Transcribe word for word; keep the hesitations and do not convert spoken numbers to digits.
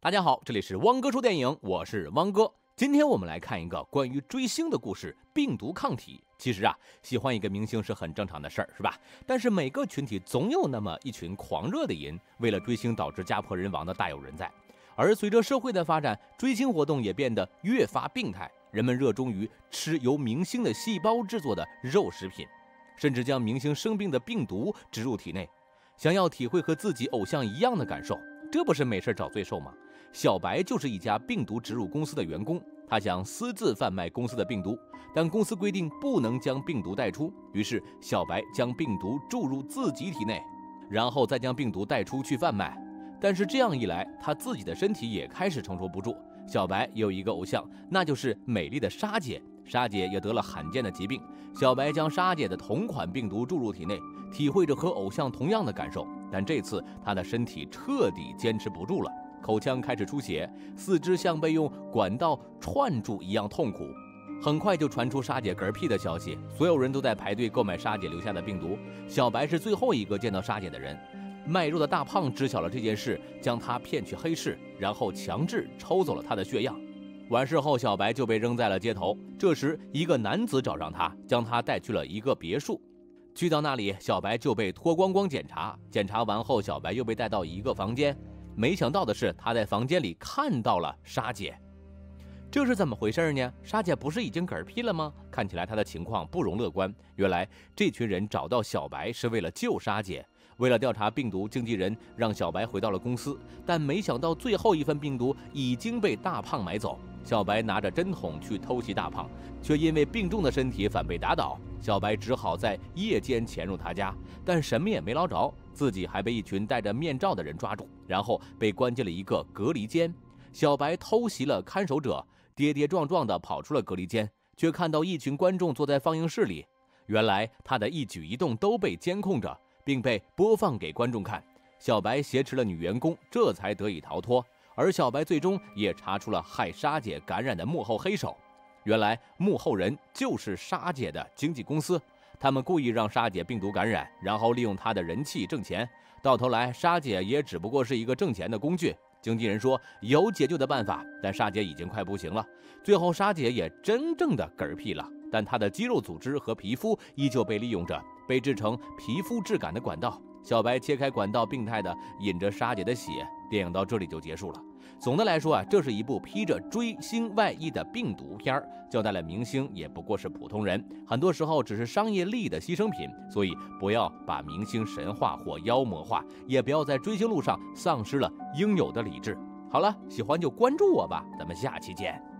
大家好，这里是汪哥说电影，我是汪哥。今天我们来看一个关于追星的故事，病毒抗体。其实啊，喜欢一个明星是很正常的事儿，是吧？但是每个群体总有那么一群狂热的人，为了追星导致家破人亡的大有人在。而随着社会的发展，追星活动也变得越发病态，人们热衷于吃由明星的细胞制作的肉食品，甚至将明星生病的病毒植入体内，想要体会和自己偶像一样的感受。这不是没事找罪受吗？小白就是一家病毒植入公司的员工，他想私自贩卖公司的病毒，但公司规定不能将病毒带出，于是小白将病毒注入自己体内，然后再将病毒带出去贩卖。但是这样一来，他自己的身体也开始承受不住。小白有一个偶像，那就是美丽的莎姐，莎姐也得了罕见的疾病，小白将莎姐的同款病毒注入体内，体会着和偶像同样的感受。但这次他的身体彻底坚持不住了，口腔开始出血，四肢像被用管道串住一样痛苦。很快就传出莎姐嗝屁的消息，所有人都在排队购买莎姐留下的病毒。小白是最后一个见到莎姐的人。卖肉的大胖知晓了这件事，将他骗去黑市，然后强制抽走了他的血样。完事后，小白就被扔在了街头。这时一个男子找上他，将他带去了一个别墅。去到那里，小白就被脱光光检查，检查完后，小白又被带到一个房间。没想到的是，他在房间里看到了莎姐。这是怎么回事呢？莎姐不是已经嗝屁了吗？看起来她的情况不容乐观。原来这群人找到小白是为了救莎姐。为了调查病毒，经纪人让小白回到了公司，但没想到最后一份病毒已经被大胖买走。小白拿着针筒去偷袭大胖，却因为病重的身体反被打倒。小白只好在夜间潜入他家，但什么也没捞着，自己还被一群戴着面罩的人抓住，然后被关进了一个隔离间。小白偷袭了看守者，跌跌撞撞地跑出了隔离间，却看到一群观众坐在放映室里。原来他的一举一动都被监控着，并被播放给观众看。小白挟持了女员工，这才得以逃脱。而小白最终也查出了害莎姐感染的幕后黑手。原来幕后人就是莎姐的经纪公司，他们故意让莎姐病毒感染，然后利用她的人气挣钱。到头来，莎姐也只不过是一个挣钱的工具。经纪人说有解救的办法，但莎姐已经快不行了。最后莎姐也真正的嗝屁了，但她的肌肉组织和皮肤依旧被利用着，被制成皮肤质感的管道。小白切开管道，病态的饮着莎姐的血。电影到这里就结束了。总的来说啊，这是一部披着追星外衣的病毒片，交代了明星也不过是普通人，很多时候只是商业利益的牺牲品。所以不要把明星神化或妖魔化，也不要在追星路上丧失了应有的理智。好了，喜欢就关注我吧，咱们下期见。